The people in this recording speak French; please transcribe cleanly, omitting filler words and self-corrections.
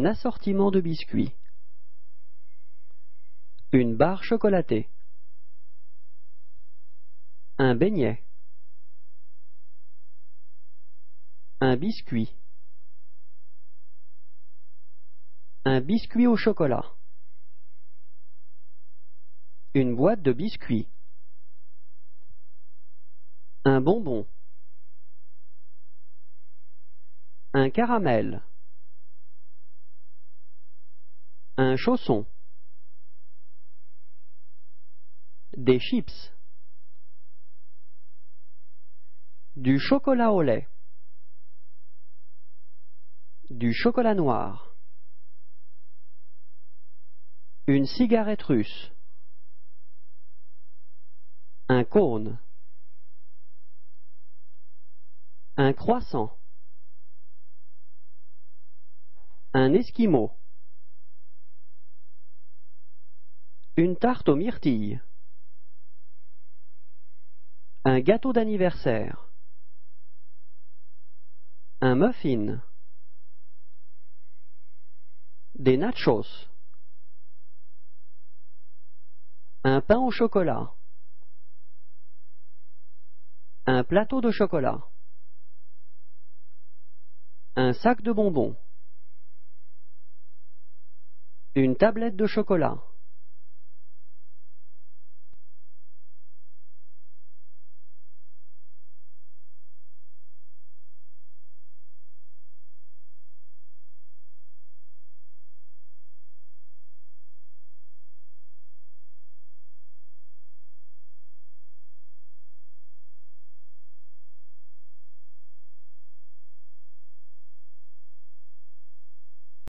Un assortiment de biscuits. Une barre chocolatée. Un beignet. Un biscuit. Un biscuit au chocolat. Une boîte de biscuits. Un bonbon. Un caramel. Un chausson. Des chips. Du chocolat au lait. Du chocolat noir. Une cigarette russe. Un cône. Un croissant. Un esquimau. Une tarte aux myrtilles. Un gâteau d'anniversaire. Un muffin. Des nachos. Un pain au chocolat. Un plateau de chocolat. Un sac de bonbons. Une tablette de chocolat.